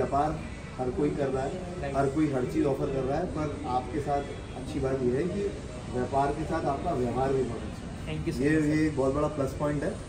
व्यापार हर कोई कर रहा है, हर कोई हर चीज़ ऑफर कर रहा है, पर आपके साथ अच्छी बात यह है कि व्यापार के साथ आपका व्यवहार भी बहुत अच्छा है। Thank you. ये एक बहुत बड़ा प्लस पॉइंट है।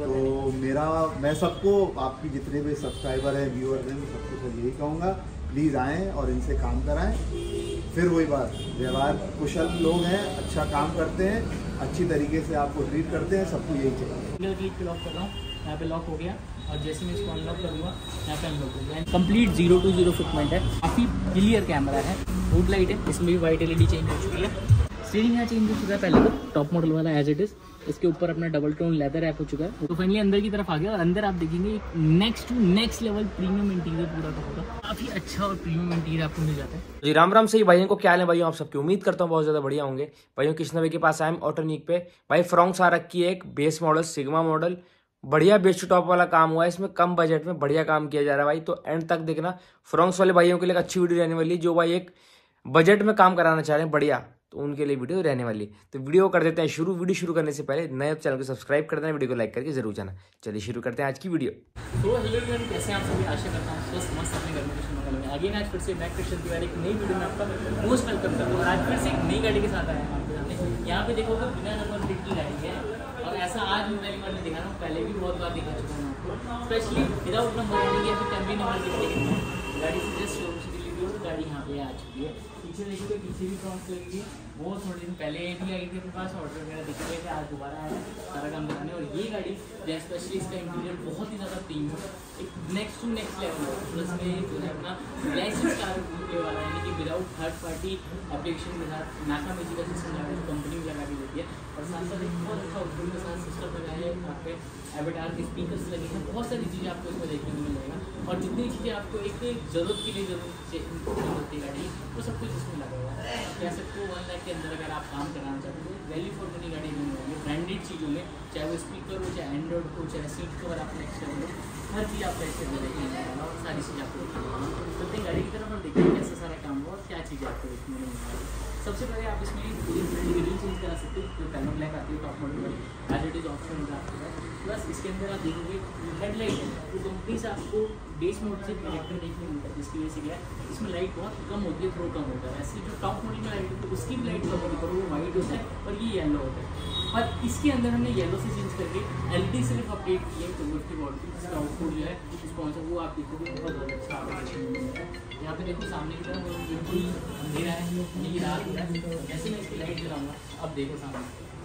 तो मैं सबको, आपकी जितने भी सब्सक्राइबर हैं, व्यूअर्स हैं, सबको सर यही कहूँगा, प्लीज़ आएँ और इनसे काम कराएं। फिर वही बात, व्यवहार कुशल लोग हैं, अच्छा काम करते हैं, अच्छी तरीके से आपको ट्रीट करते हैं, सबको यही चाहिए। सिंगल क्लिक पे लॉक कर रहा हूँ, यहाँ पे लॉक हो गया और जैसे मैं इसको अनलॉक करूँगा यहाँ पे अनलॉक हो गया। कंप्लीट 0 to 0 फिटमेंट है, काफ़ी क्लियर कैमरा है, हुड लाइट है, इसमें भी वाइट LED चेंज हो चुकी है। स्टीयरिंग यहाँ चेंज हो चुका है, पहले तो टॉप मॉडल वाला एज इट इज़, इसके ऊपर अपना डबल टोन लेदर रैप हो चुका है। तो फाइनली अंदर की तरफ आ गया और अंदर आप देखेंगे नेक्स्ट लेवल प्रीमियम इंटीरियर पूरा का पूरा, काफ़ी अच्छा और प्रीमियम इंटीरियर आपको मिल जाता है। जी राम राम से भाइयों को क्या हाल है भाइयों, आप सबकी उम्मीद करता हूँ बहुत ज़्यादा बढ़िया होंगे। भाइयों कृष्ण भाई के पास आए ऑटोनिक पे भाई फ्रॉन्क्स आ रखी है, एक बेस मॉडल सिग्मा मॉडल, बढ़िया बेस टू टॉप वाला काम हुआ है इसमें, कम बजट में बढ़िया काम किया जा रहा है भाई। तो एंड तक देखना, फ्रॉन्क्स वाले भाइयों के लिए अच्छी वीडियो रहने वाली, जो भाई एक बजट में काम कराना चाह रहे हैं बढ़िया, तो उनके लिए वीडियो रहने वाली। तो वीडियो कर देते हैं शुरू। वीडियो शुरू करने से पहले नए चैनल को सब्सक्राइब कर देना, वीडियो को लाइक करके जरूर जाना। चलिए शुरू करते हैं आज की वीडियो। तो हेलो एवरीवन, कैसे हैं आप सभी? आशा करता हूँ स्वस्थ मस्त अपने घर में कुछ मंगल में। आगे आज फिर से मैं कृष्ण तिवारी एक नई वीडियो में आपका मोस्ट वेलकम करता हूँ। और आज फिर से एक नई गाड़ी के साथ आया हूँ आपके सामने। यहाँ पे देखो तो बिना नंबर प्लेट की गाड़ी है, और ऐसा आज मैं पहली बार नहीं दिखा रहा हूँ, पहले भी बहुत बार दिखा चुका हूँ आपको, स्पेशली विदाउट नंबर प्लेट या फिर टेम्परी नंबर प्लेट गाड़ी से जस्ट शोरूम से डिलीवरी हो, गाड़ी यहाँ पे आ चुकी है। पीछे देखिए, पीछे भी फ्रॉन्ट लगी है, वो थोड़े दिन पहले भी आई थी अपने पास, ऑर्डर वगैरह दिख रहे थे, आज दोबारा आया सारा काम कराने। और ये गाड़ी स्पेशली इसका इंटीरियर बहुत ही ज़्यादा प्रीमियम, एक नेक्स्ट टू नेक्स्ट लेवल है। प्लस में जो है अपना लाइसेंस कार होने वाला है, यानी कि विदाउट थर्ड पार्टी एप्लीकेशन के साथ नाका म्यूजिक का सिस्टम लगा है, कंपनी में लगा के देती है। और साथ साथ एक बहुत अच्छा उपकरण के साथ सिस्टम लगा है, यहाँ पे एवेटार के स्पीकर्स लगे हैं, बहुत सारी चीज़ें आपको इसमें देखने को मिल जाएगा। और जितनी चीज़ें आपको एक ज़रूरत के लिए ज़रूरत होती है गाड़ी, वो सब कुछ इसमें लगा हुआ है। कह सकते हो 1 लाख के अंदर अगर आप काम कराना चाहते हो, वैल्यू फॉर मनी गाड़ी मिलने वाली है। ब्रांडेड चीज़ों में, चाहे वो स्पीकर हो, चाहे एंड्रॉइड हो, चाहे सीट कवर आप नेक्स्ट लेवल हो, हर चीज़ आप नेक्स्ट लेवल देखने मिलने वाला, और सारी चीज़ें आपको देखने वाला। चलते गाड़ी की तरफ और देखते हैं कैसा सारा काम हुआ और क्या चीज़ें आपको देखने को मिलने वाली। सबसे पहले आप इसमें ग्रिल चेंज करा सकते हो, जो पैनल ब्लैक आती है टॉप मॉडल में, एज इट इज़ ऑप्शन होगा आपके पास। प्लस इसके अंदर आप देखोगे हेडलाइट है, तो कंपनी से आपको बेस मोड से कनेक्टर देखने को मिलता है, जिसकी वजह से क्या है इसमें लाइट बहुत कम होती है, थ्रो कम होता है। ऐसे जो टॉप मॉडल में लाइट होती है उसकी भी लाइट कम होती है, पर वो वाइट होता है और ये येलो होता है। पर इसके अंदर हमने येलो से चेंज करके LED सिर्फ अपडेट की है, 250 वॉट की, इसका आउटपुट जो है स्पॉन्सर वो आप देखोगे बहुत ज़्यादा अच्छा आपको। यहाँ पे देखो सामने की तरफ बिल्कुल अंधेरा है, ये रात है, जैसे मैं इसकी लाइट जलाऊंगा, अब देखो सामने,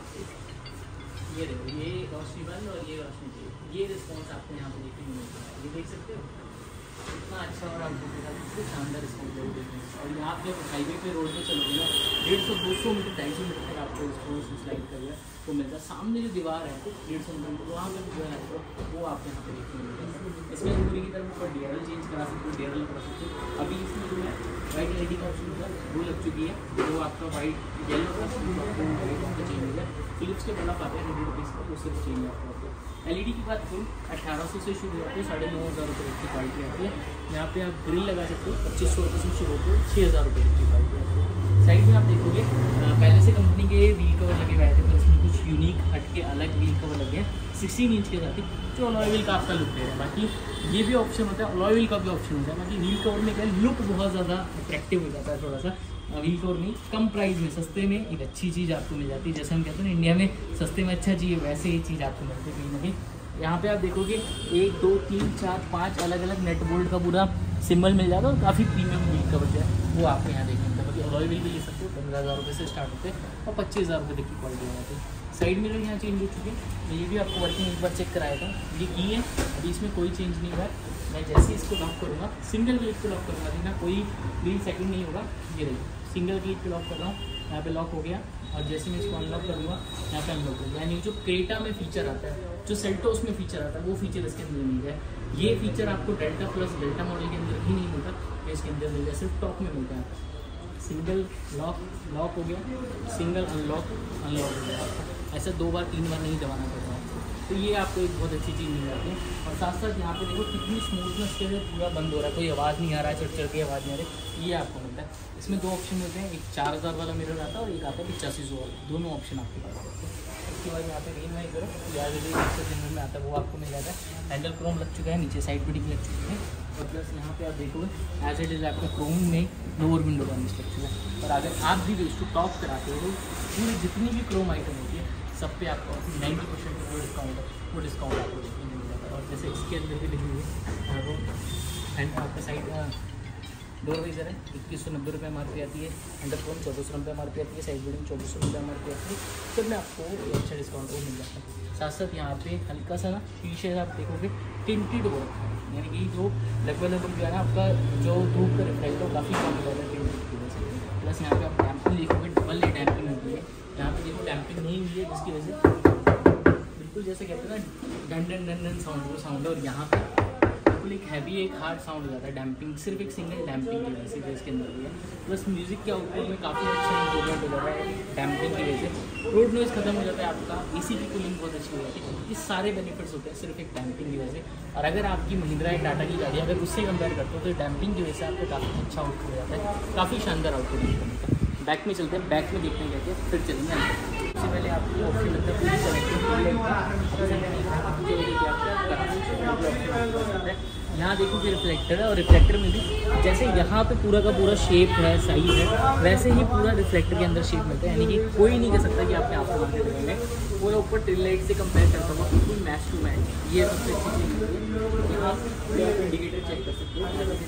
ये देखो ये रोशनी बंद और ये रोशनी चाहिए, ये रिस्पॉन्स आपको यहाँ पे देखने को मिलता है। ये देख सकते हो इतना अच्छा और आउटपुट के साथ इतने शानदार रिस्पॉन्स देखने। और यहाँ पे हाईवे पे रोड पे चलोगे ना, 150-200 मीटर 250 मीटर तक आपको रिस्पॉन्स स्लाइड करिए तो मिलता है। सामने जो दीवार है 150 मीटर, वहाँ पर जो है वो आपको यहाँ पे देखने को मिलता है। इसमें पूरी की तरफ ऊपर DRL चेंज करा सकते हो, DRL करा सकते हो। अभी इसमें जो है वाइट LED का ऑप्शन होगा, वो लग चुकी है, वो आपका वाइट येलो का चेंज हो गया। फिलिप्स के बड़ा पाते हैं 100 रुपीज़ का, वो सिर्फ चेंज आपको। LED की बात करूँ 1800 से शुरू होती है, 9,500 रुपये की क्वालिटी आती है। यहाँ पे आप ग्रिल लगा सकते हो, 2500 रुपये से शुरू होती है, 6,000 रुपये की क्वालिटी आती है। साइड में आप देखोगे पहले से कंपनी के व्हील कवर लगे हुए थे, पर इसमें कुछ यूनिक हटके अलग व्हील कवर लगे हैं 16 इंच के साथ ही, जो अलॉय व्हील का आपका लुक दे रहा है। बाकी ये भी ऑप्शन होता है, अलॉय व्हील का भी ऑप्शन होता है। बाकी व्हील कवर में क्या लुक बहुत ज़्यादा अट्रैक्टिव हो जाता है, थोड़ा सा व्हील कवर नहीं, कम प्राइस में सस्ते में एक अच्छी चीज़ आपको मिल जाती है। जैसे हम कहते हैं ना इंडिया में सस्ते में अच्छा चाहिए, वैसे ही चीज़ आपको मिलती है कहीं ना कहीं। यहाँ पे आप देखोगे 1 2 3 4 5 अलग अलग नेट बोल्ट का पूरा सिंबल मिल जाता है, और काफ़ी प्रीमियम व्हील कवर जो है वो आपको यहाँ देखने मिलता है। बाकी अलॉय व्हील भी ले सकते हो, 15,000 रुपये से स्टार्ट होते हैं और 25,000 रुपये तक की क्वालिटी हो जाती है। साइड मिरर यहाँ चेंज हो चुके हैं, ये भी आपको वर्किंग एक बार चेक कराया था, ये की है, अभी इसमें कोई चेंज नहीं हुआ है। मैं जैसे ही इसको लॉक करूँगा, सिंगल क्लिक पे लॉक करूँगा, देखना कोई 3 सेकंड नहीं होगा। ये देखिए सिंगल क्लिक पे लॉक कर रहा हूँ, यहाँ पे लॉक हो गया, और जैसे मैं इसको अनलॉक करूँगा यहाँ पे अनलॉक हो गया। यानी जो क्रेटा में फीचर आता है, जो सेल्टोस में फीचर आता है, वो फीचर इसके अंदर नहीं है। ये फीचर आपको डेल्टा प्लस डेल्टा मॉडल के अंदर ही नहीं मिलता, ये इसके अंदर मिलता है, सिर्फ टॉप में मिलता है। सिंगल लॉक हो गया, सिंगल अनलॉक हो गया, ऐसा 2 बार 3 बार नहीं दबाना पड़ता है। तो ये आपको एक बहुत अच्छी चीज़ मिल जाती है। और साथ साथ यहाँ पे देखो कितनी स्मूथनेस के लिए पूरा बंद हो रहा है, कोई आवाज़ नहीं आ रहा है, चढ़ के आवाज़ नहीं आ रही, ये आपको मिलता है। इसमें 2 ऑप्शन मिलते हैं, एक 4000 वाला मिरर आता है और एक आता है 8500 वाला, दोनों ऑप्शन आपके पास होते हैं। उसके बाद यहाँ पे रेन वाइजर में आता है, वो आपको मिल जाता है। हैंडल क्रोम लग चुका है, नीचे साइड फिटिंग लग चुकी है, और प्लस यहाँ पे आप देखोगे एज इट इज़ आपका क्रोम में लोअर विंडो का स्ट्रक्चर है। और अगर आप भी इसको टॉप कराते हो पूरी जितनी भी क्रोम आइटम होती है सब पे आपको 90% का जो डिस्काउंट है वो डिस्काउंट आपको देखने को मिल जाता है। और जैसे इसके अंदर भी लिखी हुई है आपको एंड आपका साइड डोर वाइजर है 2190 रुपये MRP आती है, अंडर फोन 1400 MRP आती है, साइड बिल्डिंग 2400 MRP आती है। सब में आपको अच्छा डिस्काउंट वो मिल जाता है। साथ साथ यहाँ पे हल्का सा ना पीछे आप देखोगे टिंटेड हो रखा है, यानी कि जो लगभग जो है ना आपका जो धूप का रिफ्लेक्ट हो काफ़ी कम हो जाता है टिंटेड की वजह से। प्लस यहाँ पे आप डैम्पिंग देखोगे डबल डैम्पिंग होती है, यहाँ पे देखो डैम्पिंग नहीं हुई है जिसकी वजह से बिल्कुल जैसे कहते हैं ना done done done done sound वो साउंड है। और यहाँ पे बिल्कुल एक हैवी एक हार्ड साउंड हो जाता है डैम्पिंग, सिर्फ एक सिंगल डैम्पिंग की वजह से जो इसके अंदर भी है। प्लस म्यूज़िक के आउटपुट में काफ़ी अच्छा इंप्रूवमेंट हो जाता है डैम्पिंग की वजह से। रोड नॉइज़ खत्म हो जाता है आपका, AC की कूलिंग बहुत अच्छी हो जाती है। ये सारे बेनिफिट्स होते हैं सिर्फ एक डैम्पिंग की वजह से। और अगर आपकी महिंद्रा या टाटा की गाड़ी अगर उससे कंपेयर करते हो तो डैम्पिंग की वजह से आपका काफ़ी अच्छा आउटपुट हो जाता है, काफ़ी शानदार आउटपुट है। बैक में चलते हैं, बैक में देखने जाते हैं फिर चलेंगे अंदर। सबसे पहले आपको ऑप्शन मिलता है पूरी सेलेक्टिव। यहाँ देखो कि रिफ्लेक्टर है और रिफ्लेक्टर में भी जैसे यहाँ पे पूरा का पूरा शेप है साइज है वैसे ही पूरा रिफ्लेक्टर के अंदर शेप मिलता है, यानी कि कोई नहीं कह सकता कि आपने आपको मार्केट में पूरा ऊपर टेल लाइट से कंपेयर करता हुआ बिल्कुल मैच टू मैच। ये सबसे अच्छी चीज़ होती है। यहाँ आप इंडिकेटर चेक कर सकते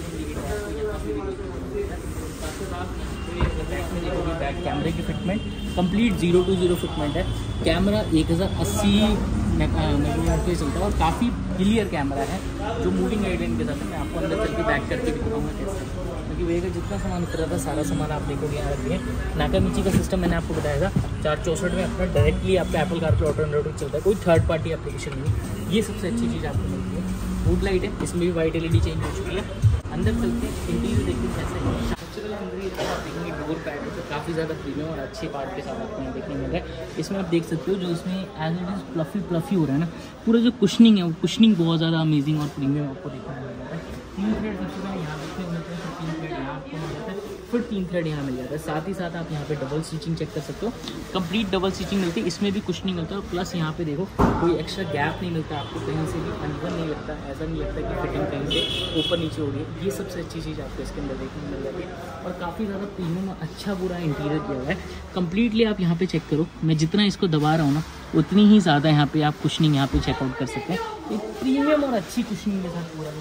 हो। बैक कैमरे की फिटमेंट कंप्लीट 0 to 0 फिटमेंट है। कैमरा 1080 मेगापिक्सल पे चलता है और काफ़ी क्लियर कैमरा है जो मूविंग गाइडलाइन के साथ है। मैं आपको अंदर चल के बैक करके भी दिखाऊंगा कैसे, क्योंकि वही का जितना सामान उतरा था सारा सामान आप देखोगे यहाँ रखिए। नाकामिची का सिस्टम मैंने आपको बताया था 464 में अपना डायरेक्टली आपका एप्पल कारप्ले ऑटो एंड्रॉइड चलता है, कोई थर्ड पार्टी एप्लीकेशन नहीं। ये सबसे अच्छी चीज़ आपको मिलती है। वुड लाइट है, इसमें भी वाइट LED चेंज हो चुकी है। अंदर चलते हैं, इंटीरियर देखिए कैसे है। सबसे पहले अंदर ही आप देखेंगे डोर पैड तो काफ़ी ज़्यादा प्रीमियम और अच्छे पार्ट के साथ आपको यहाँ देखने मिल रहा है। इसमें आप देख सकते हो जो इसमें एज इट इज़ फ्लफी हो रहा है ना, पूरा जो कुशनिंग है वो कुशनिंग बहुत ज़्यादा अमेजिंग और प्रीमियम आपको देखने को मिल जाता है। 3 थ्रेड सबसे पहले यहाँ देखने को मिलते हैं, 3 थ्रेड यहाँ आपको मिल जाता है, फिर 3 थ्रेड यहाँ मिल जाता है। साथ ही साथ आप यहाँ पे डबल स्टिचिंग चेक कर सकते हो, कंप्लीट डबल स्टिचिंग मिलती है। इसमें भी कुशनिंग मिलता है और प्लस यहाँ पे देखो कोई एक्स्ट्रा गैप नहीं मिलता आपको, कहीं से भी अनवन नहीं लगता, ऐसा नहीं लगता कि फिटिंग कहीं से ऊपर नीचे हो रही है। ये सबसे अच्छी चीज़ आपको इसके अंदर देखने को मिल जाती है और काफ़ी ज़्यादा प्रीमियम और अच्छा पूरा इंटीरियर किया हुआ है कंप्लीटली। आप यहाँ पे चेक करो, मैं जितना इसको दबा रहा हूँ ना उतनी ही ज़्यादा यहाँ पे आप कुशनिंग यहाँ पे चेकआउट कर सकते हैं। एक प्रीमियम और अच्छी कुशनिंग के साथ पूरा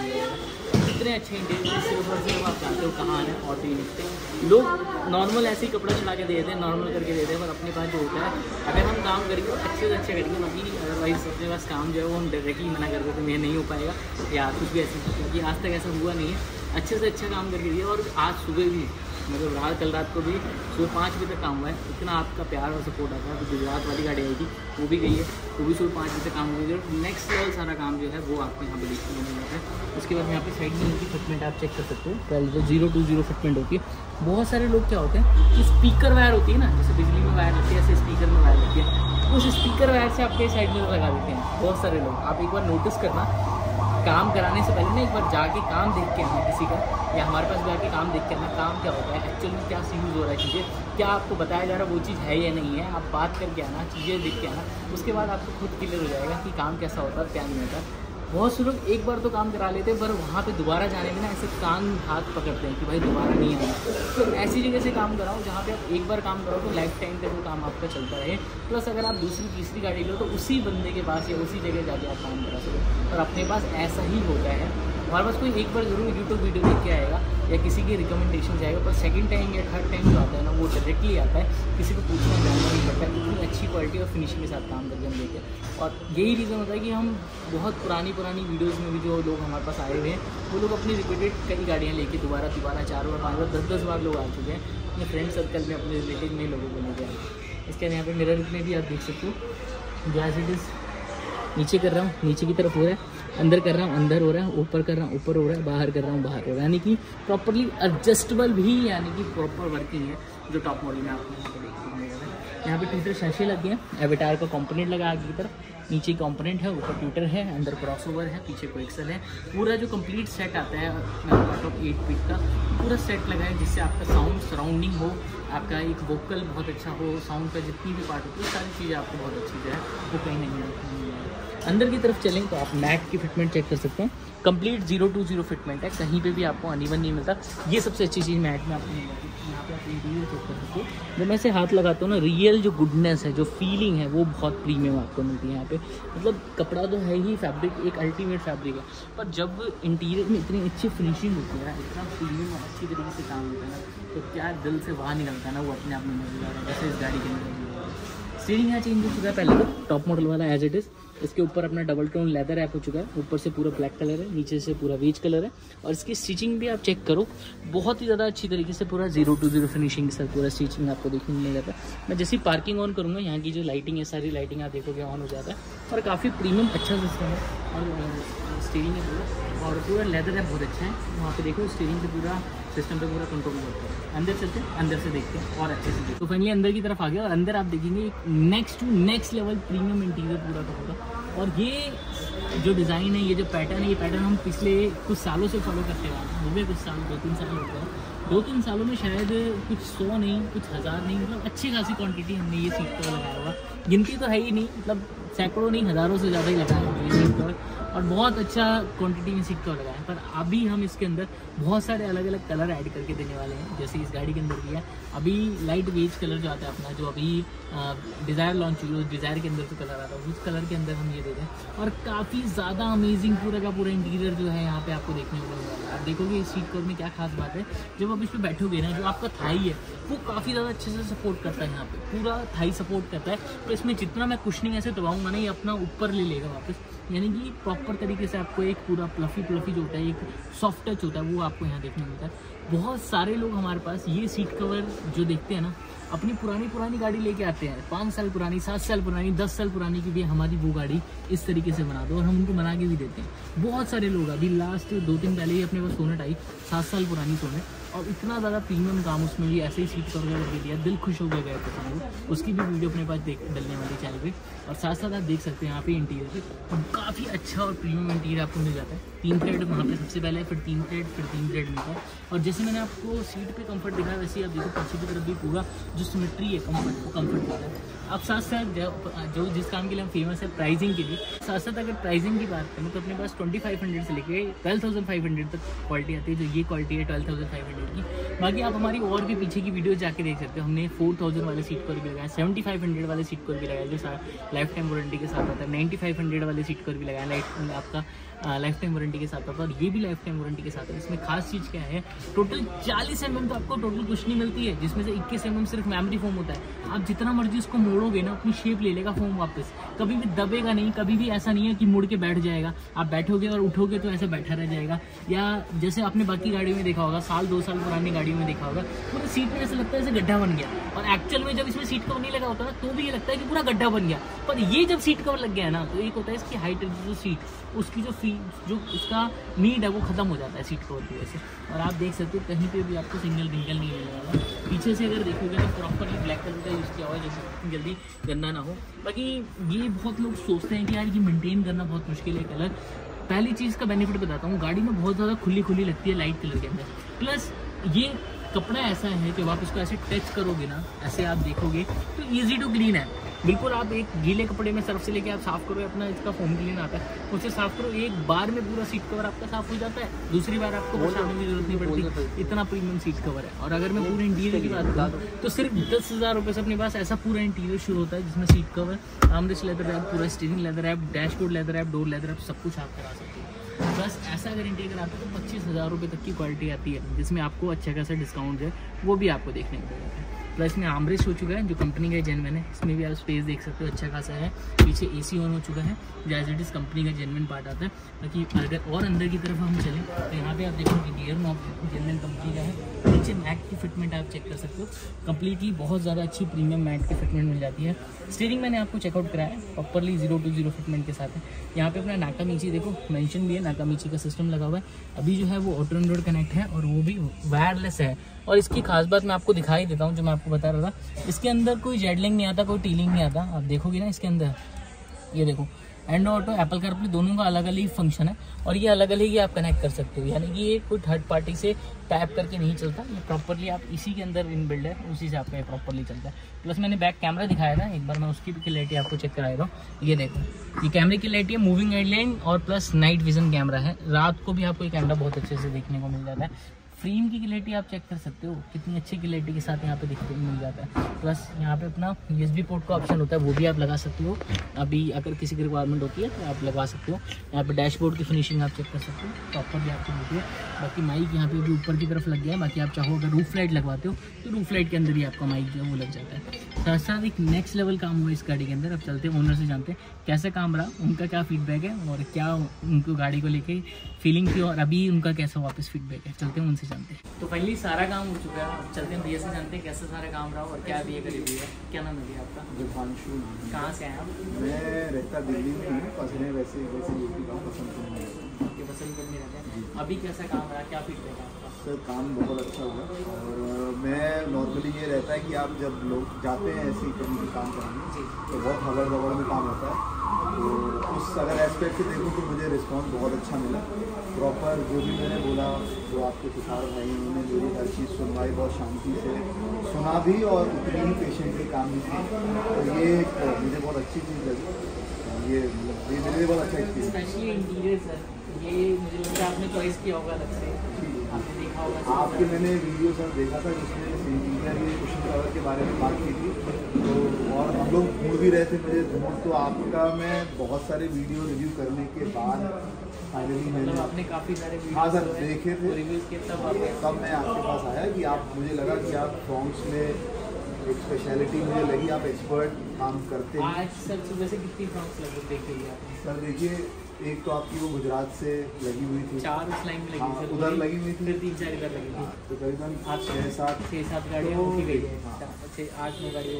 इतने अच्छे इंटीरियर से आप जानते हो कहाँ आना है। ऑटो यूनिट पे लोग नॉर्मल ऐसे ही कपड़ा चढ़ा के दे देते हैं, नॉर्मल करके दे देते हैं, पर अपने पास जो होता है अगर हम काम करेंगे तो अच्छे से अच्छे करेंगे। बाकी अदरवाइज अपने पास काम जो है वो हम डायरेक्टली मना कर देते हैं, मैं नहीं हो पाएगा या कुछ भी ऐसे, क्योंकि आज तक ऐसा हुआ नहीं है। अच्छे से अच्छा काम करके दिया और आज सुबह भी मतलब कल रात को भी सुबह 5 बजे तक काम हुआ है। इतना आपका प्यार और सपोर्ट आता है। तो गुजरात वाली गाड़ी आई थी वो भी गई है, वो भी सुबह 5 बजे तक काम हुई है। नेक्स्ट लेवल सारा काम जो है वो आपको यहाँ पे देखने को मिल जाता है। उसके बाद यहाँ पे साइड में इनकी फिटमेंट आप चेक कर सकते हो, पहले जो 0 to 0 फिटमेंट होती है। बहुत सारे लोग क्या होते हैं कि स्पीकर वायर होती है ना, जैसे बिजली में वायर लगती है ऐसे स्पीकर में वायर लगती है, उस स्पीकर वायर से आपके साइड में लगा देते हैं बहुत सारे लोग। आप एक बार नोटिस करना, काम कराने से पहले ना एक बार जाके काम देख के आना किसी का, या हमारे पास जाके काम देख के आना काम क्या होता है एक्चुअल में, क्या यूज़ हो रहा है चीज़ें, क्या आपको बताया जा रहा है वो चीज़ है या नहीं है। आप बात करके आना, चीज़ें देख के आना, उसके बाद आपको खुद क्लियर हो जाएगा कि काम कैसा होता है क्या नहीं होता। बहुत से लोग एक बार तो काम करा लेते हैं पर वहाँ पे दोबारा जाने में ना ऐसे कान हाथ पकड़ते हैं कि भाई दोबारा नहीं आना। तो ऐसी जगह से काम कराओ जहाँ पे आप एक बार काम कराओ तो लाइफ टाइम तक वो काम आपका चलता रहे। प्लस अगर आप दूसरी तीसरी गाड़ी लो तो उसी बंदे के पास या उसी जगह जाके आप काम करा सको। और अपने पास ऐसा ही होता है, हमारे पास कोई एक बार जरूर यूट्यूब वीडियो देख के आएगा या किसी की रिकमेंडेशन जाएगा, पर सेकंड टाइम या थर्ड टाइम जो आता है ना वो डायरेक्टली आता है, किसी को पूछना जानना नहीं पड़ता। इतनी अच्छी क्वालिटी और फिनिशिंग के साथ काम करके हम देखें। और यही रीज़न होता है कि हम बहुत पुरानी वीडियोज़ में भी जो लोग हमारे पास आए हुए हैं वो लोग अपनी रिपीटेड कई गाड़ियाँ लेके दोबारा 4 बार 5 बार 10 बार लोग आ चुके हैं अपने फ्रेंड सर्कल में, अपने रिलेटिव में लोगों को लेके आए। इसके यहाँ पे मिरर में भी आप देख सकते हो गैस इट इज़ नीचे कर रहा हूँ नीचे की तरफ हो रहा है, अंदर कर रहा हूँ अंदर हो रहा है, ऊपर कर रहा हूँ ऊपर हो रहा है, बाहर कर रहा हूँ बाहर हो रहा है, यानी कि प्रॉपरली एडजस्टेबल भी, यानी कि प्रॉपर वर्किंग है जो टॉप मॉडल में आपको यहाँ पर देखने को मिलेगा। यहाँ पे ट्विटर शीशे लगे हैं, एवेटार का कंपोनेंट लगा आगे की तरफ, नीचे कंपोनेंट है, ऊपर ट्विटर है, अंदर क्रॉसओवर है, पीछे कोएक्सल है। पूरा जो कंप्लीट सेट आता है पार्ट ऑफ 8 फीट का पूरा सेट लगा है, जिससे आपका साउंड सराउंडिंग हो, आपका एक वोकल बहुत अच्छा हो, साउंड का जितनी भी पार्ट होती है सारी चीज़ें आपको बहुत अच्छी जो है वो कहीं नहीं मिलती है। अंदर की तरफ चलें तो आप मैट की फिटमेंट चेक कर सकते हैं, कंप्लीट 0 to 0 फिटमेंट है, कहीं पे भी आपको अनइवन नहीं मिलता। ये सबसे अच्छी चीज़ मैट में आपको मिल जाती है। यहाँ पे आप इंटीरियर चेक कर सकते हो, जब मैं इसे हाथ लगाता हूँ ना, रियल जो गुडनेस है, जो फीलिंग है, वो बहुत प्रीमियम आपको मिलती है यहाँ पे। मतलब कपड़ा तो है ही, फैब्रिक एक अल्टीमेट फैब्रिक है, पर जब इंटीरियर में इतनी अच्छी फिनिशिंग होती है ना, इतना प्रीमियम अच्छी तरीके से काम होता है ना, तो क्या दिल से बाहर निकलता है ना, वो अपने आप में मजेदार है। जैसे इस गाड़ी के अंदर स्टीयरिंग यहाँ चेंज हो चुका है, पहले तो टॉप मॉडल वाला एज इट इज़, इसके ऊपर अपना डबल टोन लेदर रैप हो चुका है, ऊपर से पूरा ब्लैक कलर है, नीचे से पूरा वेज कलर है, और इसकी स्टिचिंग भी आप चेक करो, बहुत ही ज़्यादा अच्छी तरीके से पूरा 0 to 0 फिनिशिंग के साथ पूरा स्टिचिंग आपको देखने को मिल जाता है। मैं जैसी पार्किंग ऑन करूँगा, यहाँ की जो लाइटिंग है, सारी लाइटिंग आप देखोगे ऑन हो जाता है, और काफ़ी प्रीमियम अच्छा सिस्टम है। और स्टीयरिंग है पूरा, और पूरा लेदर है बहुत अच्छा है। वहाँ पे देखो स्टीयरिंग पे पूरा सिस्टम पे पूरा कंट्रोल करता है। अंदर चलते हैं, अंदर से देखते हैं और अच्छे से। तो फाइनली अंदर की तरफ आ गया, और अंदर आप देखेंगे next to next level premium interior पूरा का पूरा। और ये जो डिज़ाइन है, ये जो पैटर्न है, ये पैटर्न हम पिछले कुछ सालों से फॉलो करते हुए हैं, हो गए कुछ साल, 2-3 साल हो गए। 2-3 सालों में शायद कुछ 100 नहीं, कुछ 1000 नहीं, मतलब अच्छी खासी क्वांटिटी हमने ये सीट कवर लगाया हुआ। गिनती तो है ही नहीं, मतलब सैकड़ों नहीं, हज़ारों से ज़्यादा ही लगाया हुआ ये सीट कवर, और बहुत अच्छा क्वांटिटी में सीट कवर लगाया है। पर अभी हम इसके अंदर बहुत सारे अलग अलग कलर ऐड करके देने वाले हैं, जैसे इस गाड़ी के अंदर भी है। अभी लाइट वेज कलर जो आता है अपना, जो अभी डिज़ायर लॉन्च हुई, उस डिज़ायर के अंदर जो कलर आता है, उस कलर के अंदर हम ये दे दें। और काफ़ी ज़्यादा अमेजिंग पूरा का पूरा इंटीरियर जो है यहाँ पे आपको देखने को मिल रहा है। आप देखोगे इस सीट कवर में क्या खास बात है, जब आप इस पर बैठोगे ना, जो आपका थाई है वो काफ़ी ज़्यादा अच्छे से सपोर्ट करता है, यहाँ पे पूरा थाई सपोर्ट करता है। तो इसमें जितना मैं कुशनिंग ऐसे दबाऊंगा ना, ये अपना ऊपर ले लेगा वापस, यानी कि प्रॉपर तरीके से आपको एक पूरा फ्लफी जो होता है, एक सॉफ्ट टच होता है, वो आपको यहाँ देखने को मिलता है। बहुत सारे लोग हमारे पास ये सीट कवर जो देखते हैं ना, अपनी पुरानी गाड़ी लेके आते हैं, 5 साल पुरानी, 7 साल पुरानी, 10 साल पुरानी की भी हमारी वो गाड़ी इस तरीके से बना दो, और हम उनको बना के भी देते हैं। बहुत सारे लोग, अभी लास्ट 2 दिन पहले ही अपने पास सोनेट आई, 7 साल पुरानी सोनेट, और इतना ज़्यादा प्रीमियम काम उसमें भी ऐसे ही सीट कवर करके दिया, दिल खुश हो गया पसंद। उसकी भी वीडियो अपने पास डलने वाली चैनल पे, और साथ साथ आप देख सकते हैं यहाँ पे इंटीरियर पे काफ़ी अच्छा और प्रीमियम इंटीरियर आपको मिल जाता है। 3 थ्रेड वहाँ पे सबसे पहले, फिर 3 थ्रेड, फिर 3 थ्रेड मिलता है। और जैसे मैंने आपको सीट पे कंफर्ट दिखाया, वैसे ही आप देखो पीछे की तरफ भी पूरा जो सिमेट्री है, कंफर्ट, वो कंफर्ट देता है। अब साथ साथ जो जिस काम के लिए हम फेमस है, प्राइसिंग के लिए, साथ साथ अगर प्राइसिंग की बात करें तो अपने पास 2500 से लेके 12,500 तक क्वालिटी आती है। जो ये क्वालिटी है 12,500 की। बाकी आप हमारी और भी पीछे की वीडियो जाके देख सकते हो। हमने 4000 वाले सीट कवर भी लगाया, 7500 वाले सीट कवर भी लगाया जो लाइफ टाइम वारंटी के साथ आता है, 9500 वाले सीट कवर भी लगाया, आपका लाइफ टाइम वारंटी के साथ आता है, और ये भी लाइफ टाइम वारंटी के साथ है। इसमें खास चीज़ क्या है, टोटल 40 mm तो आपको टोटल कुशनिंग मिलती है, जिसमें से 21 mm सिर्फ मेमोरी फोम होता है। आप जितना मर्जी उसको मोड़ोगे ना, अपनी शेप ले लेगा फोम वापस, कभी भी दबेगा नहीं, कभी भी ऐसा नहीं है कि मुड़ के बैठ जाएगा। आप बैठोगे और उठोगे तो ऐसे बैठा रह जाएगा, या जैसे आपने बाकी गाड़ियों में देखा होगा, 1-2 साल पुरानी गाड़ियों में देखा होगा, पूरे सीट में ऐसा लगता है जैसे गड्ढा बन गया, और एक्चुअल में जब इसमें सीट कवर नहीं लगा होता ना, तो भी ये लगता है कि पूरा गड्ढा बन गया। पर ये जब सीट कवर लग गया ना, तो एक होता है इसकी हाइट, जो सीट, उसकी जो उसका नीड है वो खत्म हो जाता है सीट कवर की वजह से। और आप देख सकते हो कहीं पे भी आपको सिंगल रिंकल नहीं मिलने वाला। पीछे से अगर देखोगे तो प्रॉपरली ब्लैक कलर का यूज़ किया हुआ है, जैसे जल्दी गंदा ना हो। बाकी ये बहुत लोग सोचते हैं कि यार ये मेंटेन करना बहुत मुश्किल है कलर। पहली चीज़ का बेनिफिट बताता हूँ, गाड़ी में बहुत ज़्यादा खुली लगती है लाइट कलर के अंदर, प्लस ये कपड़ा ऐसा है कि आप इसको ऐसे टच करोगे ना, ऐसे आप देखोगे तो ईजी टू क्लीन है बिल्कुल। आप एक गीले कपड़े में सर्फ से लेके आप साफ़ करो, अपना इसका फोम क्लीन आता है, उसे साफ़ करो, एक बार में पूरा सीट कवर आपका साफ़ हो जाता है, दूसरी बार आपको बचाने की जरूरत नहीं पड़ती, इतना प्रीमियम सीट कवर है। और अगर मैं पूरे इंटीरियर की बात करूँ तो सिर्फ 10,000 रुपये से अपने पास ऐसा पूरा इंटीरियर शुरू होता है, जिसमें seat cover, armrest leather wrap, पूरा steering leather wrap, dashboard leather wrap, door leather wrap, सब कुछ आप करा सकते हैं। बस ऐसा अगर इंटीरियर आता है तो 25,000 रुपये तक की क्वालिटी आती है, जिसमें आपको अच्छा खासा डिस्काउंट है वो भी आपको देखने को मिलेगा। प्लस में आर्मरेस्ट हो चुका है, जो कंपनी का जेन्युइन है, इसमें भी आप स्पेस देख सकते हो, अच्छा खासा है। पीछे एसी ऑन हो चुका है, जैसे इट इस कंपनी का जेन्युइन पार्ट आता है। बाकी अगर और अंदर की तरफ हम चलें तो यहाँ पे आप देखोगे गियर नॉब जेन्युइन कंपनी का है। नीचे मैट की फिटमेंट आप चेक कर सकते हो, कंप्लीटली बहुत ज़्यादा अच्छी प्रीमियम मैट की फिटमेंट मिल जाती है। स्टीयरिंग मैंने आपको चेकआउट कराया, प्रॉपरली 0 to 0 फिटमेंट के साथ है। यहाँ पे अपना नाकामीची देखो मेंशन भी है, नाकामीची का सिस्टम लगा हुआ है। अभी जो है वो ऑटो एंड्रॉइड कनेक्ट है, और वो भी वायरलेस है। और इसकी खास बात मैं आपको दिखाई देता हूँ, जो मैं आपको बता रहा था, इसके अंदर कोई जेडलिंग नहीं आता, कोई टीलिंग नहीं आता। आप देखोगे ना इसके अंदर, ये देखो एंड्रॉइड ऑटो, एप्पल कारप्ले दोनों का अलग अलग ही फंक्शन है और ये अलग अलग ही आप कनेक्ट कर सकते हो, यानी कि ये कोई थर्ड पार्टी से टैप करके नहीं चलता, ये प्रॉपरली आप इसी के अंदर इनबिल्ड है, उसी से आपका ये प्रॉपरली चलता है। प्लस मैंने बैक कैमरा दिखाया था, एक बार मैं उसकी भी क्लैरिटी आपको चेक करा रहा हूँ। ये देखो, ये कैमरे की क्लैरिटी है, मूविंग गाइडलाइन और प्लस नाइट विजन कैमरा है, रात को भी आपको ये कैमरा बहुत अच्छे से देखने को मिल जाता है। फ्रेम की क्लैरिटी आप चेक कर सकते हो, कितनी अच्छी क्लैरिटी के साथ यहाँ पे दिखते मिल जाता है। प्लस यहाँ पे अपना USB पोर्ट का ऑप्शन होता है, वो भी आप लगा सकते हो, अभी अगर किसी की रिक्वायरमेंट होती है तो आप लगा सकते हो। यहाँ पे डैशबोर्ड की फिनिशिंग आप चेक कर सकते हो, प्रॉपर भी आपको मिलती है। बाकी माइक यहाँ पे भी ऊपर की तरफ लग गया है, बाकी आप चाहो अगर रूफ लाइट लगवाते हो तो रूफ लाइट के अंदर ही आपका माइक जो है वो लग जाता है। साथ साथ एक नेक्स्ट लेवल काम हुआ इस गाड़ी के अंदर। अब चलते हैं ओनर से, जानते हैं कैसा काम रहा, उनका क्या फीडबैक है और क्या उनको गाड़ी को लेके फीलिंग थी और अभी उनका कैसा वापस फीडबैक है। चलते हैं उनसे, जानते हैं। तो फाइनली सारा काम हो चुका है, अब चलते हैं भैया से, जानते हैं कैसा सारा काम रहा और क्या भैया का रिव्यू है। क्या नाम है भैया आपका? दीपांशु। कहाँ से आए आप? मैं रहता दिल्ली में हूँ, पसंद है वैसे यूपी का पसंद नहीं है, आपके पसंद करने रहते हैं। अभी कैसा काम रहा, क्या फीडबैक है आपका? सर काम बहुत अच्छा हुआ और मैं नॉर्मली ये रहता है कि आप जब लोग जाते हैं ऐसे ही कहीं काम कराने तो बहुत हगड़ बगड़ में काम होता है, तो उस अगर एस्पेक्ट से देखूँ तो मुझे रिस्पॉन्स बहुत अच्छा मिला। प्रॉपर जो भी मैंने बोला, जो आपके तुषार भाई उन्होंने मेरी हर चीज़ सुनवाई, बहुत शांति से सुना भी और उतनी ही पेशेंटली काम भी किया, तो ये मुझे बहुत अच्छी चीज़ लगी। ये मेरे लिए बहुत अच्छा एक्सपीरियंस। स्पेशली इंटीरियर सर, ये मुझे लगता है आपने चॉइस किया होगा अलग से, आपने देखा होगा। आपके मैंने वीडियो सर देखा था जिसमें इंटीरियर ये कुशन कवर के बारे में बात की थी, तो और हम लोग ढूंढ भी रहे थे, मुझे ढूंढ तो आपका मैं बहुत सारे वीडियो रिव्यू करने के बाद फाइनली मैंने आपने काफ़ी सारे हाँ सर देखे थे, रिव्यूज़ के तब मैं आपके पास आया कि आप, मुझे लगा कि आप फ्रॉन्क्स में एक स्पेशलिटी मुझे लगी, आप एक्सपर्ट काम करते हैं। आज सर सुबह से कितनी फ्रॉक्स लगभग देख रही है आपने? सर देखिए, एक तो आपकी वो गुजरात से लगी हुई थी, 4 उस लाइन में लगी हाँ, थी, उधर लगी हुई थी, फिर 3-4 इधर लगी थी, तो करीबन आप 6-7 गाड़ियाँ तो, होती गई है, हाँ। 8-9 गाड़ियाँ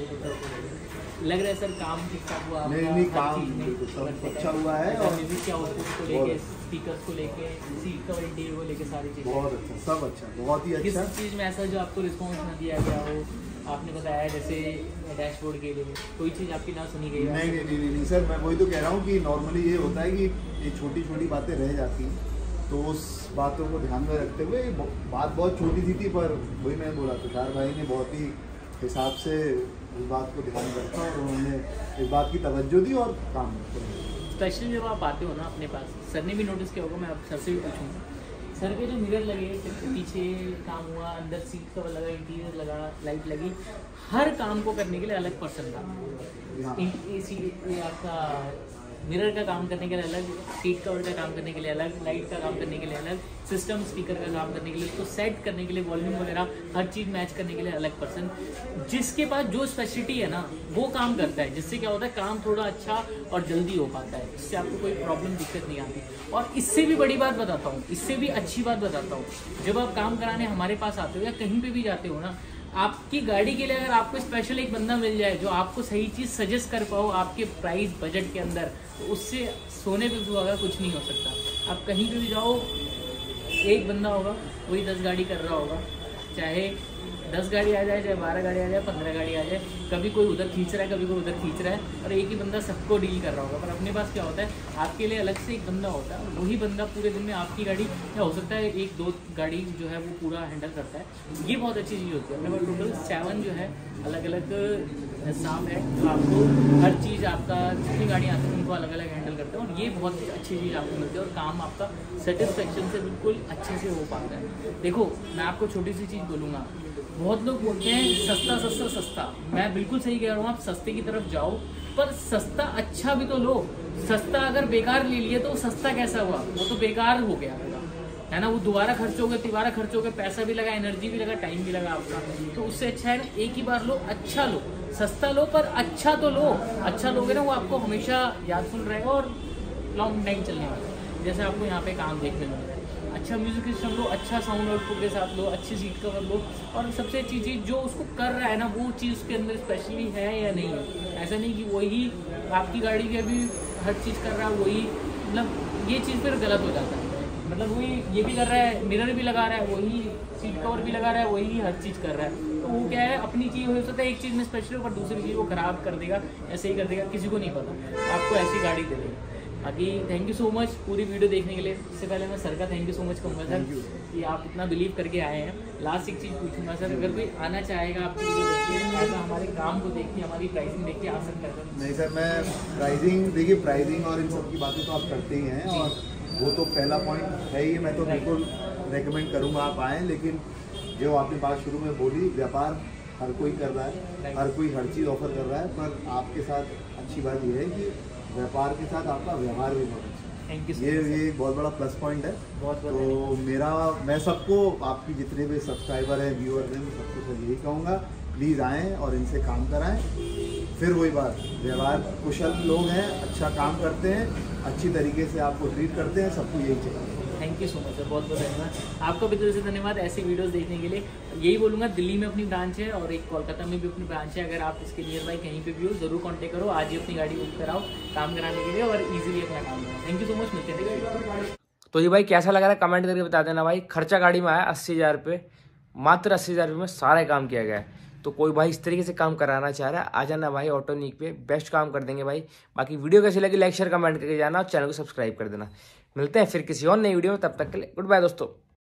लग रहा है सर। काम ठीक ठाक हुआ? नहीं काम बिल्कुल सब अच्छा हुआ है और म्यूजिक के आउटपुट को लेके, स्पीकर्स को लेके, सीट कवर इंटीरियर को लेके सारी चीज़ें बहुत अच्छा, सब अच्छा, बहुत ही किस अच्छा। चीज़ में ऐसा जो आपको रिस्पॉन्स ना दिया गया हो? आपने बताया जैसे डैशबोर्ड के लिए कोई चीज़ आपकी ना सुनी गई? नहीं सर, मैं वही तो कह रहा हूँ कि नॉर्मली ये होता है कि ये छोटी छोटी बातें रह जाती हैं, तो उस बातों को ध्यान में रखते हुए बात बहुत छोटी थी पर वही मैंने बोला, तुषार भाई ने बहुत ही हिसाब से इस बात को ध्यान रखा और उन्होंने इस बात की तवज्जो दी और काम किया। स्पेशली जब आप आते हो ना अपने पास, सर ने भी नोटिस किया होगा, मैं आप सर से भी पूछूँगा, सर के जो मिरर लगे, पीछे काम हुआ, अंदर सीट कवर लगा, इंटीरियर लगा, लाइट लगी, हर काम को करने के लिए अलग पर्सन था। ये आपका मिरर का काम करने के लिए अलग, सीट कवर का काम करने के लिए अलग, लाइट का काम करने के लिए अलग, सिस्टम स्पीकर का काम करने के लिए, उसको सेट करने के लिए, वॉल्यूम वगैरह हर चीज़ मैच करने के लिए अलग पर्सन। जिसके पास जो स्पेशलिटी है ना वो काम करता है, जिससे क्या होता है काम थोड़ा अच्छा और जल्दी हो पाता है, जिससे आपको कोई प्रॉब्लम दिक्कत नहीं आती। और इससे भी बड़ी बात बताता हूँ, इससे भी अच्छी बात बताता हूँ, जब आप काम कराने हमारे पास आते हो या कहीं पर भी जाते हो ना, आपकी गाड़ी के लिए अगर आपको स्पेशल एक बंदा मिल जाए जो आपको सही चीज़ सजेस्ट कर पाओ आपके प्राइस बजट के अंदर, तो उससे सोने पे सुहागा कुछ नहीं हो सकता। आप कहीं पे भी जाओ, एक बंदा होगा वही 10 गाड़ी कर रहा होगा, चाहे 10 गाड़ी आ जाए, चाहे 12 गाड़ी आ जाए, 15 गाड़ी आ जाए, कभी कोई उधर खींच रहा है, कभी कोई उधर खींच रहा है, और एक ही बंदा सबको डील कर रहा होगा। पर अपने पास क्या होता है, आपके लिए अलग से एक बंदा होता है, वही बंदा पूरे दिन में आपकी गाड़ी, या हो सकता है 1-2 गाड़ी जो है वो पूरा हैंडल करता है। ये बहुत अच्छी चीज़ होती है। अपने पास टोटल 7 जो है अलग अलग निज़ाम है जो आपको हर चीज़, आपका जितनी गाड़ियाँ आती हैं उनको अलग अलग हैंडल करते हैं, और ये बहुत अच्छी चीज़ आपको मिलती है और काम आपका सेटिस्फेक्शन से बिल्कुल अच्छे से हो पाता है। देखो मैं आपको छोटी सी चीज़ बोलूँगा, बहुत लोग बोलते हैं सस्ता सस्ता सस्ता, मैं बिल्कुल सही कह रहा हूँ, आप सस्ते की तरफ जाओ, पर सस्ता अच्छा भी तो लो। सस्ता अगर बेकार ले लिए तो सस्ता कैसा हुआ, वो तो बेकार हो गया है ना, वो दोबारा खर्च हो गए, तिबारा खर्च हो गए, पैसा भी लगा, एनर्जी भी लगा, टाइम भी लगा आपका। तो उससे अच्छा है ना, एक ही बार लो, अच्छा लो, सस्ता लो पर अच्छा तो लो। अच्छा लोगे ना, वो आपको हमेशा यादफुल रहेगा और लॉन्ग टाइम चलने वाला है। जैसे आपको यहाँ पे काम देखने को मिल रहा है, अच्छा म्यूजिक सिस्टम लो, अच्छा साउंड आउटपुट के साथ लो, अच्छी सीट कवर लो, और सबसे अच्छी चीज़ जो उसको कर रहा है ना, वो चीज़ उसके अंदर स्पेशली है या नहीं है। ऐसा नहीं कि वही आपकी गाड़ी के भी हर चीज़ कर रहा है वही, मतलब ये चीज़ फिर गलत हो जाता है। मतलब वही ये भी कर रहा है, मिरर भी लगा रहा है, वही सीट कवर भी लगा रहा है, वही हर चीज़ कर रहा है, तो वो क्या है, अपनी चीज़ हो सकता है एक चीज़ में स्पेशल हो, पर दूसरी चीज़ वो ख़राब कर देगा, ऐसे ही कर देगा, किसी को नहीं पता, आपको ऐसी गाड़ी दे देगा। बाकी थैंक यू सो मच पूरी वीडियो देखने के लिए। इससे पहले मैं सर का थैंक यू सो मच कहूँगा सर कि आप इतना बिलीव करके आए हैं। लास्ट एक चीज़ पूछूंगा सर, अगर कोई आना चाहेगा आपकी वीडियो देखिए, ऐसा हमारे काम को देखिए, हमारी प्राइसिंग देखिए, आ सकता है? नहीं सर, मैं प्राइसिंग देखिए, प्राइसिंग और इन सब की बातें तो आप करते ही हैं और वो तो पहला पॉइंट है ही। मैं तो बिल्कुल रेकमेंड करूँगा आप आएँ, लेकिन जो आपने बात शुरू में बोली, व्यापार हर कोई कर रहा है, हर कोई हर चीज़ ऑफर कर रहा है, पर आपके साथ अच्छी बात यह है कि व्यापार के साथ आपका व्यवहार भी बहुत अच्छा है। Thank you. ये एक बहुत बड़ा प्लस पॉइंट है। तो मैं सबको, आपकी जितने भी सब्सक्राइबर हैं, व्यूअर्स हैं, सबको सर यही कहूँगा, प्लीज़ आएँ और इनसे काम कराएं। फिर वही बात, व्यवहार कुशल लोग हैं, अच्छा काम करते हैं, अच्छी तरीके से आपको ट्रीट करते हैं, सबको यही चाहिए। Thank you so much sir, बहुत बहुत धन्यवाद आपका भी दिल से धन्यवाद ऐसी वीडियोस देखने के लिए। यही बोलूँगा, दिल्ली में अपनी ब्रांच है और एक कोलकाता में भी अपनी ब्रांच है। अगर आप इसके नियर बाई कहीं पे भी हो, जरूर कांटेक्ट करो, आज ही अपनी गाड़ी बुक कराओ काम कराने के लिए और इजीली अपना काम करो। थैंक यू सो मच, मिलते हैं। तो ये भाई कैसा लग रहा है कमेंट करके बता देना भाई। खर्चा गाड़ी में आया 80,000 रुपये, मात्र 80,000 रुपये में सारा काम किया गया है। तो कोई भाई इस तरीके से काम कराना चाह रहा है, आ जाना भाई ऑटोनिक पे, बेस्ट काम कर देंगे भाई। बाकी वीडियो कैसी लगी लाइक शेयर कमेंट करके जाना और चैनल को सब्सक्राइब कर देना। मिलते हैं फिर किसी और नई वीडियो में, तब तक के लिए गुड बाय दोस्तों।